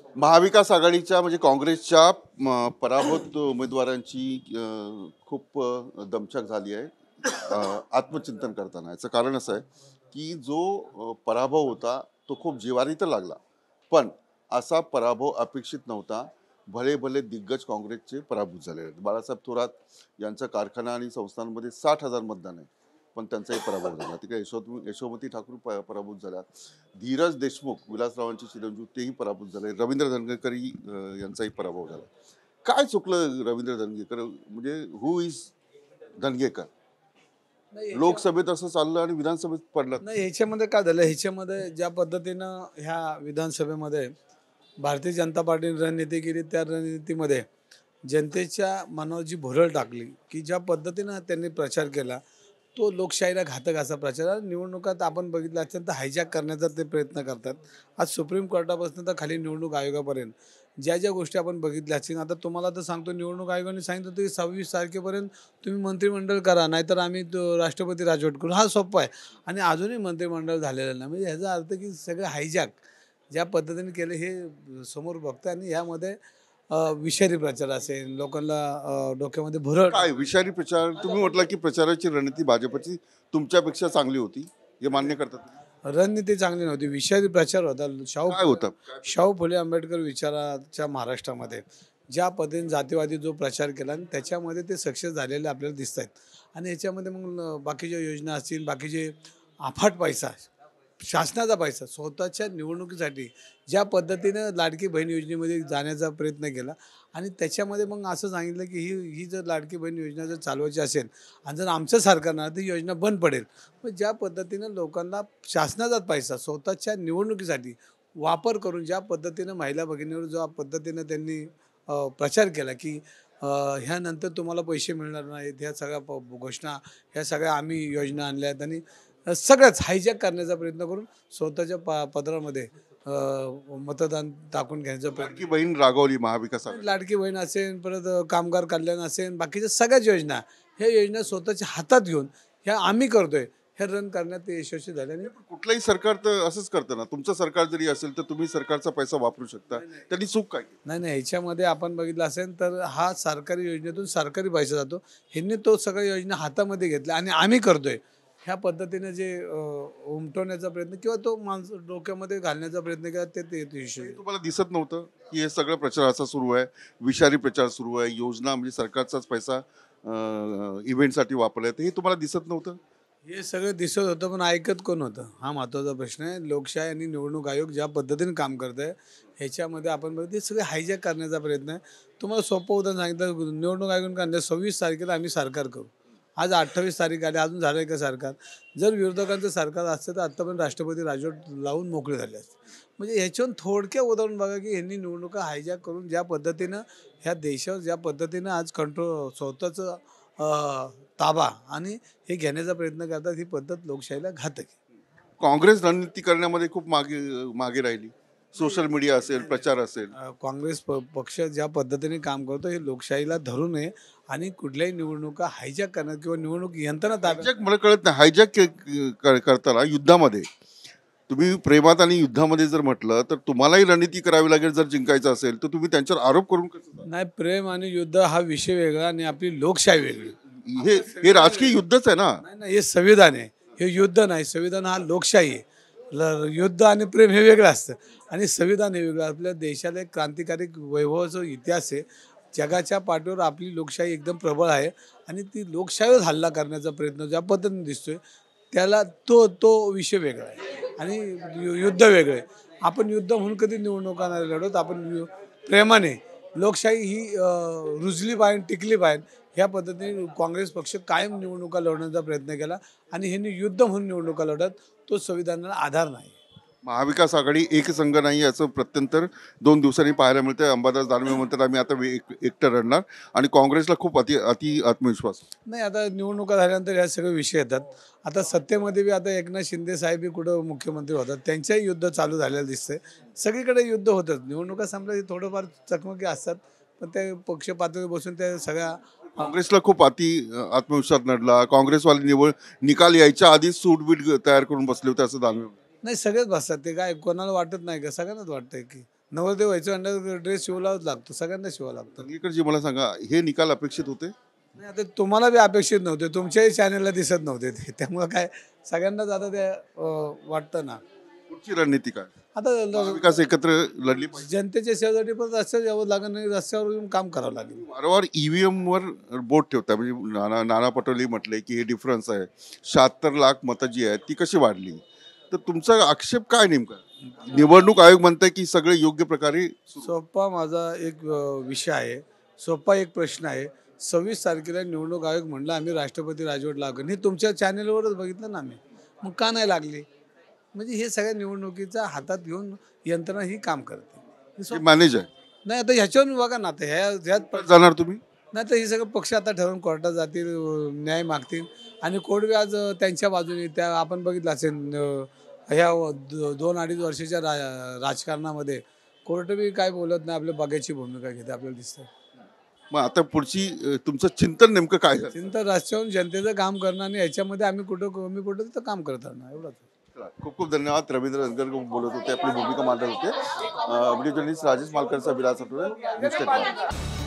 महाविकास आघाडीच्या म्हणजे काँग्रेसच्या पराभूत उमेदवारांची खूप दमछाक झाली आहे आत्मचिंतन करताना. याचं कारण असं आहे की जो पराभव होता तो खूप जिव्हारी तर लागला, पण असा पराभव अपेक्षित नव्हता. भले भले दिग्गज काँग्रेसचे पराभूत झाले आहेत. बाळासाहेब थोरात यांचा कारखाना आणि संस्थांमध्ये 60,000 मतदान आहे, पण त्यांचाही पराभव झाला. तिकडे यशोमती ठाकूर पराभूत झाल्या. धीरज देशमुख, विलासरावांचे चिरंजीव, तेही पराभूत झाले. रवींद्र धंगेकरही यांचाही पराभव झाला. काय चुकलं रवींद्र धंगेकर, म्हणजे हु इज धंगेकर? लोकसभेत असं चाललं आणि विधानसभेत पडलं. नाही, ह्याच्यामध्ये काय झालं, ह्याच्यामध्ये ज्या पद्धतीनं ह्या विधानसभेमध्ये भारतीय जनता पार्टीने रणनीती केली, त्या रणनीतीमध्ये जनतेच्या मनावर जी भुरळ टाकली, की ज्या पद्धतीनं त्यांनी प्रचार केला, तो लोकशाहीला घातक असा प्रचार आहे. निवडणुकात आपण बघितलं अत्यंत हायजॅक करण्याचा ते प्रयत्न करतात. आज सुप्रीम कोर्टापासून तर खाली निवडणूक आयोगापर्यंत ज्या ज्या गोष्टी आपण बघितल्या असतील, आता तुम्हाला तर सांगतो, निवडणूक आयोगाने सांगितलं होतं की 26 तारखेपर्यंत तुम्ही मंत्रिमंडळ करा, नाहीतर आम्ही राष्ट्रपती राजवट करू. हा सोपा आहे, आणि अजूनही मंत्रिमंडळ झालेलं नाही. म्हणजे ह्याचा अर्थ की सगळं हायजॅक ज्या पद्धतीने केलं हे समोर बघतं, आणि यामध्ये विषारी प्रचार असेल, लोकांना डोक्यामध्ये भुरळ. काय विषारी प्रचार? तुम्ही म्हटलं की प्रचाराची रणनीती भाजपची तुमच्यापेक्षा चांगली होती, हे मान्य करतात तुम्ही? रणनीती चांगली नव्हती, विषारी प्रचार होता. काय होतं? शाहू फुले आंबेडकर विचाराच्या महाराष्ट्रामध्ये ज्या पद्धतीने जातीवादी जो प्रचार केला, आणि त्याच्यामध्ये ते सक्सेस झालेले आपल्याला दिसत आहेत. आणि याच्यामध्ये मग बाकीच्या योजना असतील, बाकीचे अफाट पैसा, शासनाचा पैसा स्वतःच्या निवडणुकीसाठी ज्या पद्धतीनं लाडकी बहीण योजनेमध्ये जाण्याचा प्रयत्न केला, आणि त्याच्यामध्ये मग असं सांगितलं की ही जर लाडकी बहीण योजना जर चालवायची असेल आणि जर आमचं सरकारनं ती योजना बंद पडेल. मग ज्या पद्धतीनं लोकांना शासनाचाच पैसा स्वतःच्या निवडणुकीसाठी वापर करून ज्या पद्धतीनं महिला भगिनीवर ज्या पद्धतीनं त्यांनी प्रचार केला की ह्यानंतर तुम्हाला पैसे मिळणार नाहीत, ह्या सगळ्या घोषणा, ह्या सगळ्या आम्ही योजना आणल्या आहेत, आणि सगळंच हायजॅक करण्याचा प्रयत्न करून स्वतःच्या पदरामध्ये मतदान टाकून घ्यायचा प्रयत्न. लाडकी बहीण रागवली महाविकास आघाडी. लाडकी बहीण असेल, परत कामगार कल्याण असेल, बाकीच्या सगळ्याच योजना, ह्या योजना स्वतःच्या हातात घेऊन ह्या आम्ही करतोय, हे रन करण्यात ते यशस्वी झाले. आणि कुठलंही सरकार तर असंच करतं ना. तुमचं सरकार जरी असेल तर तुम्ही सरकारचा पैसा वापरू शकता, त्यांनी चूक काय? नाही नाही, ह्याच्यामध्ये आपण बघितलं असेल तर हा सरकारी योजनेतून सरकारी पैसा जातो. ह्यांनी तो सगळ्या योजना हातामध्ये घेतल्या आणि आम्ही करतोय ह्या पद्धतीने जे उमटवण्याचा प्रयत्न किंवा तो माणसं डोक्यामध्ये घालण्याचा प्रयत्न केला, ते यशस्वी. तुम्हाला दिसत नव्हतं की हे सगळं प्रचार असा सुरू आहे, विषारी प्रचार सुरू आहे, योजना म्हणजे सरकारचाच पैसा इव्हेंटसाठी वापरलाय, हे तुम्हाला दिसत नव्हतं? हे सगळं दिसत होतं, पण ऐकत कोण होतं, हा महत्त्वाचा प्रश्न आहे. लोकशाही आणि निवडणूक आयोग ज्या पद्धतीने काम करत आहे, ह्याच्यामध्ये आपण बघतो ते सगळे हायजॅक करण्याचा प्रयत्न आहे. तुम्हाला सोपं उदाहरण सांगितलं, निवडणूक आयोगाने काढलं 26 तारखेला आम्ही सरकार करू. आज 28 तारीख आली, अजून झालं आहे का सरकार? जर विरोधकांचं सरकार असतं तर आत्तापर्यंत राष्ट्रपती राजवट लावून मोकळे झाले असते. म्हणजे ह्याच्यावरून थोडक्या उदाहरण बघा की ह्यांनी निवडणुका हायजॅक करून ज्या पद्धतीनं ह्या देशावर ज्या पद्धतीनं आज कंट्रोल स्वतःचं ताबा आणि हे घेण्याचा प्रयत्न करतात, ही पद्धत लोकशाहीला घातक आहे. काँग्रेस रणनीती करण्यामध्ये खूप मागे मागे राहिली. सोशल मीडिया असेल, प्रचार असेल. काँग्रेस पक्ष ज्या पद्धतीने काम करतो हे लोकशाहीला धरू नये, आणि कुठल्याही निवडणुका हायजॅक करणं किंवा निवडणूक यंत्रणा ताब्यात. हायजॅक मला कळत नाही. हायजॅक करताना युद्धामध्ये तुम्ही प्रेमात आणि युद्धामध्ये जर म्हटलं तर तुम्हालाही रणनीती करावी लागेल. जर जिंकायचं असेल तर तुम्ही त्यांच्यावर आरोप करून कसं? नाही, प्रेम आणि युद्ध हा विषय वेगळा आणि आपली लोकशाही वेगळी. हे राजकीय युद्धच आहे ना. नाही नाही, हे संविधान आहे, हे युद्ध नाही. संविधान हा लोकशाही आहे. युद्ध आणि प्रेम हे वेगळं असतं, आणि संविधान हे वेगळं. आपल्या देशाला एक क्रांतिकारी वैभवाचा इतिहास आहे. जगाच्या पाठीवर आपली लोकशाही एकदम प्रबळ आहे, आणि ती लोकशाहीवर हल्ला करण्याचा प्रयत्न ज्या पद्धतीने दिसतोय, त्याला तो विषय वेगळा आहे, आणि युद्ध वेगळं आहे. आपण युद्ध म्हणून कधी निवडणुका नाही लढत. आपण प्रेमाने लोकशाही ही रुजली पाहिजे, टिकली पाहिजे, ह्या पद्धतीने काँग्रेस पक्ष कायम निवडणुका लढवण्याचा प्रयत्न केला, आणि ह्यांनी युद्ध म्हणून निवडणुका लढत, तो संविधानाला आधार नाही. महाविकास आघाडी एक संघ नाही याचं प्रत्यंतर 2 दिवसांनी पाहायला मिळतं. अंबादास दानवे म्हणतात आम्ही आता एकटं लढणार, आणि काँग्रेसला खूप अति आत्मविश्वास. नाही, आता निवडणुका झाल्यानंतर ह्या सगळे विषय येतात. आता सत्तेमध्ये बी आता एकनाथ शिंदे साहेब कुठं मुख्यमंत्री होतात, त्यांच्याही युद्ध चालू झालेलं दिसतंय. सगळीकडे युद्ध होतं. निवडणुका संपल्या की थोडंफार चकमकी असतात, पण ते पक्ष पातळीवर बसून त्या सगळ्या. काँग्रेसला खूप आत्मविश्वास नडला. काँग्रेसवाले निकाल यायच्या आधीच सूटबीट तयार करून बसले होते असं दानवे. नाही, सगळेच बसतात. ते काय कोणाला वाटत नाही का? सगळ्यांनाच वाटतंय की नवरदेव व्हायचं म्हणलं ड्रेस शिवलाच लागतो, सगळ्यांना शिवावं लागतं. दंगेकरजी मला सांगा, हे निकाल अपेक्षित होते? नाही आता तुम्हाला बी अपेक्षित नव्हते, तुमच्याही चॅनलला दिसत नव्हते ते, त्यामुळं काय सगळ्यांनाच आता ते वाटतं ना. पुढची रणनीती काय? आता महाविकास एकत्र लढली पाहिजे. जनतेच्या सेवेसाठी पण रस्त्यावर यावं लागेल नाही, रस्त्यावर येऊन काम करावं लागेल. वारंवार ईव्हीएम वर बोट ठेवताय, म्हणजे नाना पटोले म्हटले की हे डिफरन्स आहे, 76 लाख मतं जी आहेत ती कशी वाढली, तर तुमचा आक्षेप काय नेमका? निवडणूक आयोग म्हणताय की सगळे योग्य प्रकारे सोपा माझा एक विषय आहे, सोपा एक प्रश्न आहे. 26 तारखेला निवडणूक आयोग म्हणलं आम्ही राष्ट्रपती राजवट लागेल, हे तुमच्या चॅनेलवरच बघितलं ना आम्ही, मग का नाही लागली? म्हणजे हे सगळ्या निवडणुकीचा हातात घेऊन यंत्रणा ही काम करते. मॅनेज आहे. नाही आता ह्याच्यावरून बघा ना, आता ह्यात जाणार तुम्ही? नाही तर हे सगळं पक्ष आता ठरवून कोर्टात जातील, न्याय मागतील आणि कोर्ट बी आज त्यांच्या बाजूने, त्या आपण बघितलं असेल ह्या 2-2.5 वर्षाच्या राजकारणामध्ये कोर्ट बी काय बोलत नाही, आपल्या बघायची भूमिका घेते आपल्याला दिसतं. मग आता पुढची तुमचं चिंतन नेमकं काय झालं? चिंता रस्त्यावरून जनतेचं काम करणं आणि याच्यामध्ये आम्ही कुठं तिथं काम करत राहणार, एवढंच. खूप खूप धन्यवाद. रवींद्र दंगेकर बोलत होते, आपली भूमिका मांडत होते. व्हिडिओ जर्नलिस्ट राजेश मालकरचा विलास आठवडे, न्यूज टेक.